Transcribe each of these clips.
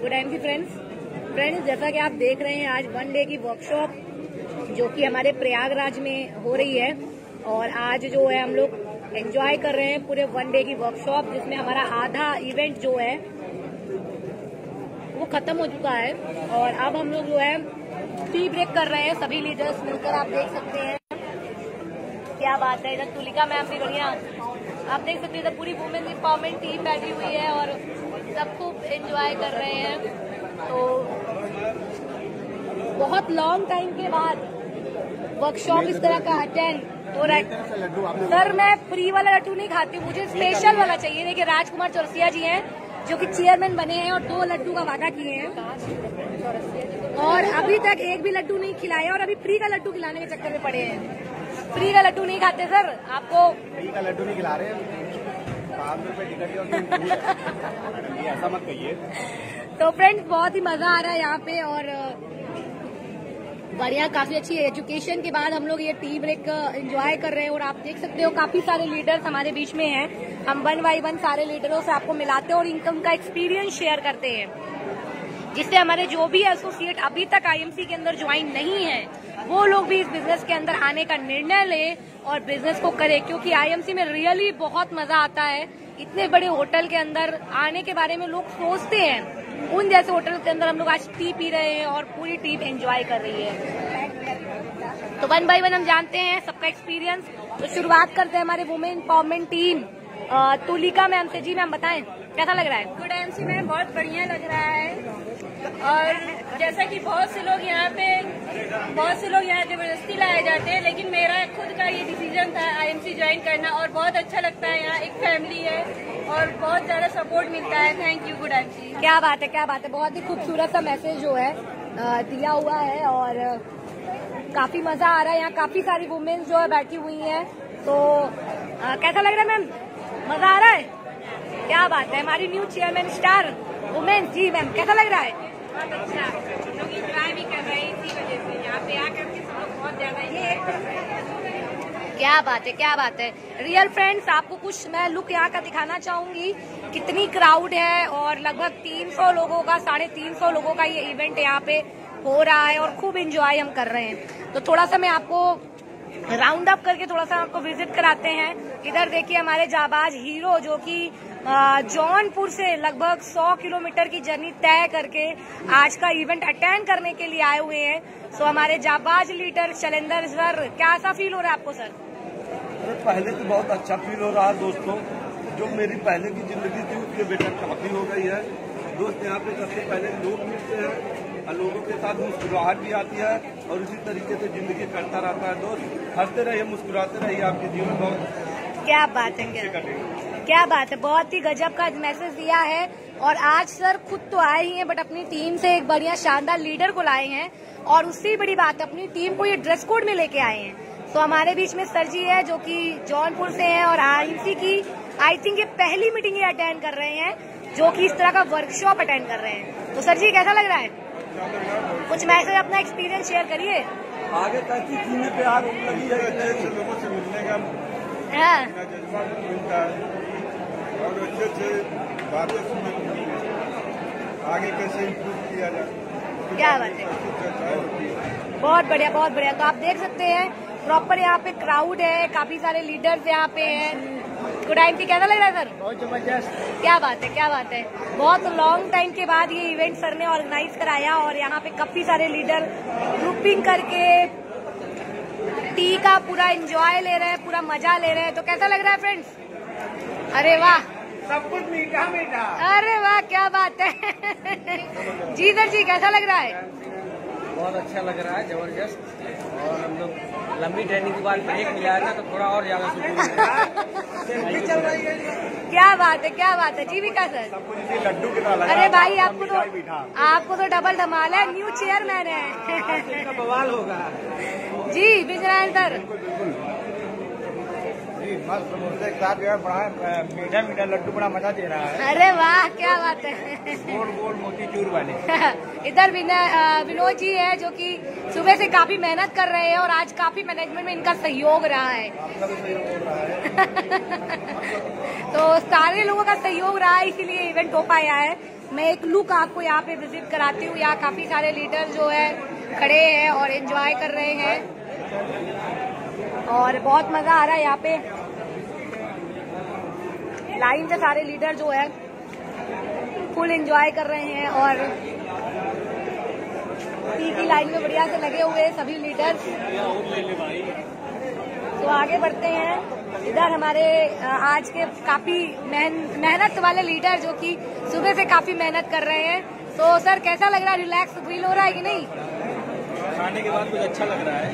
Good MC friends, जैसा कि आप देख रहे हैं आज 1 डे की वर्कशॉप जो कि हमारे प्रयागराज में हो रही है और आज जो है हम लोग एंजॉय कर रहे हैं पूरे 1 डे की वर्कशॉप, जिसमें हमारा आधा इवेंट जो है वो खत्म हो चुका है और अब हम लोग जो है टी ब्रेक कर रहे हैं सभी लीडर्स मिलकर। आप देख सकते हैं क्या बात है, इधर तुलिका मैम भी बढ़िया, आप देख सकते हैं इधर पूरी वुमेन एम्पावरमेंट टीम बैठी हुई है और सब खूब एंजॉय कर रहे हैं। तो बहुत लॉन्ग टाइम के बाद वर्कशॉप इस तरह का अटेंड हो रहा है। सर मैं फ्री वाला लड्डू नहीं खाती, मुझे स्पेशल वाला चाहिए। देखिए राजकुमार चौरसिया जी हैं जो कि चेयरमैन बने हैं और 2 लड्डू का वादा किए हैं और अभी तक एक भी लड्डू नहीं खिलाया और अभी फ्री का लड्डू खिलाने के चक्कर में पड़े हैं। फ्री का लड्डू नहीं खाते सर, आपको फ्री का लड्डू नहीं खिला रहे हैं, 5 रुपए टिकट ऐसा मत कहिए। तो फ्रेंड्स बहुत ही मजा आ रहा है यहाँ पे और बढ़िया, काफी अच्छी एजुकेशन के बाद हम लोग ये टी ब्रेक एंजॉय कर रहे हैं और आप देख सकते हो काफी सारे लीडर्स हमारे बीच में हैं। हम 1 बाय 1 सारे लीडरों से आपको मिलाते हैं और इनकम का एक्सपीरियंस शेयर करते हैं, जिससे हमारे जो भी एसोसिएट अभी तक आईएमसी के अंदर ज्वाइन नहीं है वो लोग भी इस बिजनेस के अंदर आने का निर्णय ले और बिजनेस को करे, क्योंकि आईएमसी में रियली बहुत मजा आता है। इतने बड़े होटल के अंदर आने के बारे में लोग सोचते हैं, उन जैसे होटल के अंदर हम लोग आज टी पी रहे हैं और पूरी टीम एंजॉय कर रही है। तो 1 बाय 1 हम जानते हैं सबका एक्सपीरियंस। तो शुरुआत करते हैं हमारे women empowerment team Tulika ma'am से। जी मैम बताएं कैसा लग रहा है? गुड एमसी में बहुत बढ़िया लग रहा है और जैसा कि बहुत से लोग यहाँ जबरदस्ती लाए जाते हैं, लेकिन मेरा खुद का ये डिसीजन था आईएमसी ज्वाइन करना और बहुत अच्छा लगता है। यहाँ एक फैमिली है और बहुत ज्यादा सपोर्ट मिलता है। Thank you good MC. क्या बात है, क्या बात है, बहुत ही खूबसूरत सा मैसेज जो है दिया हुआ है और काफी मजा आ रहा है। यहाँ काफी सारी वुमेन्स जो है बैठी हुई हैं। तो कैसा लग रहा है मैम? मजा आ रहा है? क्या बात है, हमारी न्यू चेयरमैन स्टार वुमेन। जी मैम कैसा लग रहा है? बहुत अच्छा, हम लोग इंजॉय भी कर रहे हैं, इसी वजह से यहाँ पे आकर के सब लोग बहुत ज्यादा इंजॉय कर रहे हैं। क्या बात है, क्या बात है। रियल फ्रेंड्स आपको कुछ मैं लुक यहाँ का दिखाना चाहूंगी, कितनी क्राउड है और लगभग 300 लोगों का 350 लोगों का ये इवेंट यहाँ पे हो रहा है और खूब एंजॉय हम कर रहे हैं। तो थोड़ा सा मैं आपको राउंड अप करके थोड़ा सा आपको विजिट कराते हैं। इधर देखिए हमारे जाबाज हीरो जो कि जौनपुर से लगभग 100 किलोमीटर की जर्नी तय करके आज का इवेंट अटेंड करने के लिए आए हुए हैं। सो हमारे जाबाज लीडर शैलेंद्र सर, क्या सा फील हो रहा है आपको सर? पहले तो बहुत अच्छा फील हो रहा है दोस्तों, जो मेरी पहले की जिंदगी थी उसके बेटा काफी हो गई है। दोस्त यहाँ पे सबसे पहले लोग मिलते हैं और लोगों के साथ मुस्कुराहट भी आती है और उसी तरीके से जिंदगी करता रहता है। दोस्त हंसते रहिए, मुस्कुराते रहिए, आपके जीवन बहुत। क्या बात है, क्या बात है, बहुत ही गजब का मैसेज दिया है। और आज सर खुद तो आए ही हैं बट अपनी टीम से एक बढ़िया शानदार लीडर को लाए हैं और उससे बड़ी बात है अपनी टीम को ये ड्रेस कोड में लेके आए हैं। तो हमारे बीच में सर जी है जो कि जौनपुर से हैं और आईएमसी की आई थिंक ये पहली मीटिंग ये अटेंड कर रहे हैं जो कि इस तरह का वर्कशॉप अटेंड कर रहे हैं। तो सर जी कैसा लग रहा है? कुछ मैसेज अपना एक्सपीरियंस शेयर करिए। आगे कैसी चीजें पे आग लगी है, लोगों से मिलने का जज्बा मिलता है और अच्छे बातें सुनने को मिलती है, आगे कैसे इम्प्रूव किया जाए। क्या बात है, बहुत बढ़िया, बहुत बढ़िया। तो आप देख सकते हैं प्रॉपर यहाँ पे क्राउड है, काफी सारे लीडर्स यहाँ पे हैं। गुड टाइम की कैसा लग रहा है सर? बहुत जबरदस्त। क्या बात है, क्या बात है। बहुत लॉन्ग टाइम के बाद ये इवेंट सर ने ऑर्गेनाइज कराया और यहाँ पे काफी सारे लीडर ग्रुपिंग करके टी का पूरा एंजॉय ले रहे हैं, पूरा मजा ले रहे हैं। तो कैसा लग रहा है फ्रेंड्स? अरे वाह, सब कुछ मीठा मीठा। अरे वाह क्या बात है। जी सर जी कैसा लग रहा है? बहुत अच्छा लग रहा है, जबरदस्त। और हम लोग लंबी ट्रेनिंग के बाद ब्रेक मिला है ना तो थोड़ा और ज्यादा सुकून चल रही है। क्या बात है, क्या बात है। जी विकास सर, सब कुछ इसी लड्डू के साथ लगा। अरे भाई आपको तो डबल धमाल है, न्यू चेयरमैन है। बवाल होगा जी विजयनारायण सर। जी मस्त समोसे के साथ जो है बड़ा मीठा मीठा लड्डू बड़ा मजा दे रहा है। अरे वाह क्या बात है। गोल गोल मोतीचूर वाले। इधर विनोद जी है जो कि सुबह से काफी मेहनत कर रहे हैं और आज काफी मैनेजमेंट में इनका सहयोग रहा है। तो सारे लोगों का सहयोग रहा है इसीलिए इवेंट हो पाया है। मैं एक लुक आपको यहाँ पे विजिट कराती हूँ। यहाँ काफी सारे लीडर जो है खड़े हैं और एंजॉय कर रहे हैं और बहुत मजा आ रहा है यहाँ पे। लाइन से सारे लीडर जो है फुल एंजॉय कर रहे हैं और टी की लाइन में बढ़िया से लगे हुए सभी लीडर्स। तो आगे बढ़ते हैं। इधर हमारे आज के काफी मेहनत वाले लीडर जो कि सुबह से काफी मेहनत कर रहे हैं। तो सर कैसा लग रहा है, रिलैक्स फील हो रहा है कि नहीं? खाने के बाद कुछ अच्छा लग रहा है।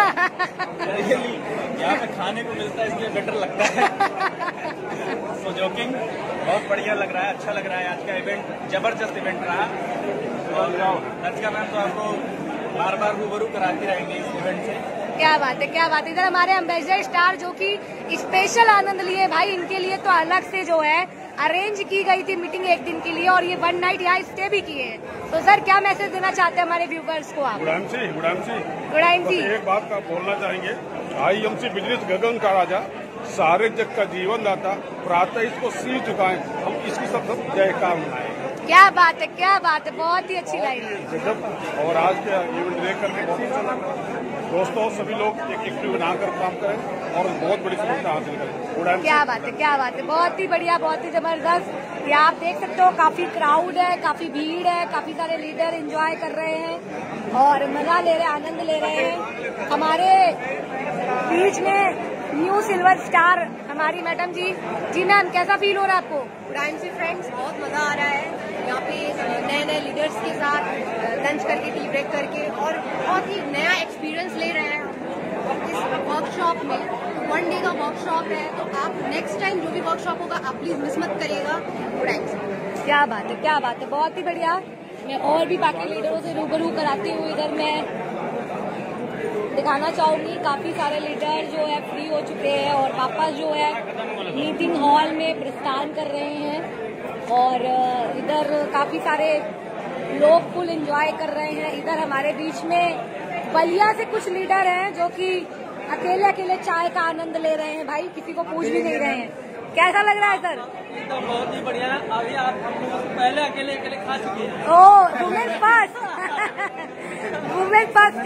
यहाँ पे खाने को मिलता है इसलिए बेटर लगता है। सो जोकिंग, बहुत बढ़िया लग रहा है, अच्छा लग रहा है। आज का इवेंट जबरदस्त इवेंट रहा और रचिका मैम तो आपको बार बार रूबरू कराती रहेंगे इस इवेंट से। क्या बात है, क्या बात है। इधर हमारे एम्बेसडर स्टार जो कि स्पेशल आनंद लिए भाई, इनके लिए तो अलग से जो है अरेंज की गई थी मीटिंग एक दिन के लिए और ये 1 नाइट यहाँ स्टे भी किए हैं। तो सर क्या मैसेज देना चाहते हैं हमारे व्यूवर्स को आप? गुड जी एक बात का बोलना चाहेंगे, IMC बिजनेस गगन का राजा, सारे जग का जीवन दाता, प्रातः इसको सी चुकाएं, हम इसकी सब जयकार मनाएं। क्या बात है, क्या बात है, बहुत ही अच्छी लाइन है। और आज के इवेंट देख करके बहुत अच्छा लगा। दोस्तों सभी लोग एक एक्टिव बनाकर काम करें और बहुत बड़ी सफलता हासिल करें। क्या बात है, क्या बात है, बहुत ही बढ़िया, बहुत ही जबरदस्त। ये आप देख सकते हो काफी क्राउड है, काफी भीड़ है, काफी सारे लीडर एंजॉय कर रहे हैं और मजा ले रहे हैं, आनंद ले रहे हैं। हमारे बीच में न्यू सिल्वर स्टार हमारी मैडम जी। जी मैम कैसा फील हो रहा है आपको? IMC फ्रेंड्स, बहुत मजा आ रहा है यहाँ पे नए नए लीडर्स के साथ लंच करके, टी ब्रेक करके और बहुत ही नया एक्सपीरियंस ले रहे हैं इस वर्कशॉप में। 1 डे का वर्कशॉप है तो आप नेक्स्ट टाइम जो भी वर्कशॉप होगा आप प्लीज मिस मत करिएगा। क्या बात है, क्या बात है, बहुत ही बढ़िया। मैं और भी बाकी लीडरों से रूबरू कराती हूँ। इधर मैं दिखाना चाहूंगी काफी सारे लीडर जो है फ्री हो चुके हैं और वापस जो है मीटिंग हॉल में प्रस्थान कर रहे हैं और इधर काफी सारे लोग फुल एंजॉय कर रहे हैं। इधर हमारे बीच में बलिया से कुछ लीडर हैं जो कि अकेले अकेले चाय का आनंद ले रहे हैं भाई, किसी को पूछ भी नहीं रहे हैं। कैसा लग रहा है सर? तो बहुत ही बढ़िया। अभी आप पहले अकेले अकेले खा चुके हैं। Oh women first women first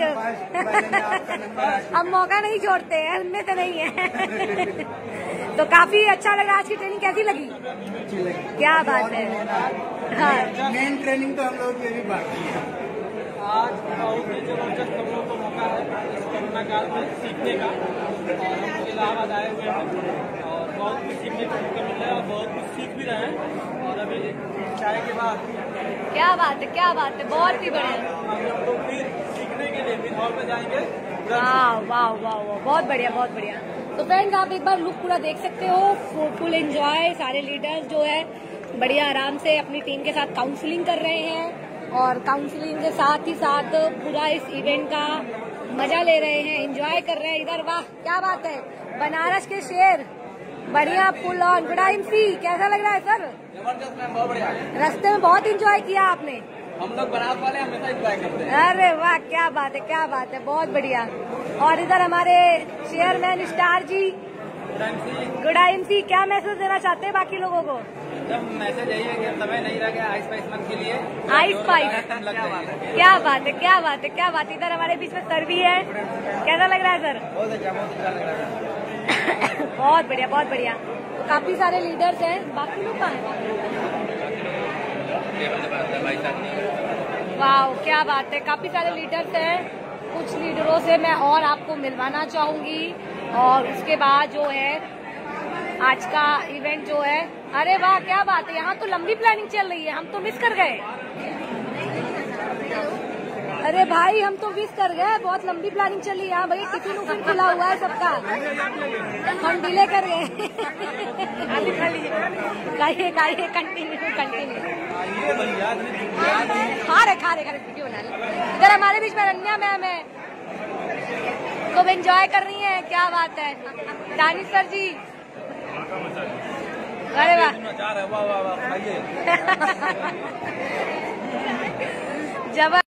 हम मौका नहीं छोड़ते हैं, उनमें से नहीं है। तो काफी अच्छा लगा। आज की ट्रेनिंग कैसी लगी? क्या बात है। हाँ मेन ट्रेनिंग तो हम लोग की अभी बाकी है। आज बहुत ही जबरदस्त हम लोग को मौका है इस कोरोना काल में सीखने का और हम इलाहाबाद आए हुए हैं और बहुत कुछ सीखने को मौका मिल रहा है और बहुत कुछ सीख भी रहे हैं। और अभी चाय के बाद क्या बात है, क्या बात है, बहुत ही बढ़िया। हम लोग फिर सीखने के लिए फिर हॉल में जाएंगे। वाह वाह वाह, बहुत बढ़िया, बहुत बढ़िया। तो फ्रेंड्स आप एक बार लुक पूरा देख सकते हो, फुल एंजॉय। सारे लीडर्स जो है बढ़िया आराम से अपनी टीम के साथ काउंसलिंग कर रहे हैं और काउंसलिंग के साथ ही साथ पूरा इस इवेंट का मजा ले रहे हैं, एंजॉय कर रहे हैं। इधर वाह क्या बात है, बनारस के शेर बढ़िया फुल ऑन। गुड IMC कैसा लग रहा है सर? जबरदस्त मैम, बहुत बढ़िया। रास्ते में बहुत एंजॉय किया आपने? हम लोग बनारस वाले हमेशा एंजॉय करते हैं। अरे वाह क्या बात है, क्या बात है, बहुत बढ़िया। और इधर हमारे चेयरमैन स्टार जी। गुड IMC क्या मैसेज देना चाहते हैं बाकी लोगों को? जब मैसेज यही है कि समय नहीं रह गया आइस पाइस मंथ के लिए। आइस पाइस, क्या बात है, क्या बात है, क्या बात है, क्या बात। इधर हमारे बीच में सर भी है। कैसा लग रहा है सर? बहुत अच्छा, बहुत अच्छा लग रहा है। बहुत बढ़िया, बहुत बढ़िया। तो काफी सारे लीडर्स हैं, बाकी लोग कहाँ हैं? वाह क्या बात है, काफी सारे लीडर्स हैं। कुछ लीडरों से मैं और आपको मिलवाना चाहूंगी और उसके बाद जो है आज का इवेंट जो है। अरे वाह क्या बात है, यहाँ तो लंबी प्लानिंग चल रही है, हम तो मिस कर गए। अरे भाई हम तो मिस कर गए, बहुत लंबी प्लानिंग चली है। भाई टिफिन उफिन खुला हुआ है सबका, हम डिले कर गए। खाइए कंटिन्यू खा रहे वीडियो बना ले। इधर हमारे बीच में रन्या मैम है, खूब एंजॉय कर रही हैं। क्या बात है दानिश सर जी। अरे वाह वाह वाह वाह, जबर